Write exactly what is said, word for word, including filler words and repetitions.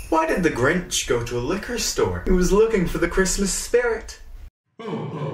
Why did the Grinch go to a liquor store? He was looking for the Christmas spirit. Oh,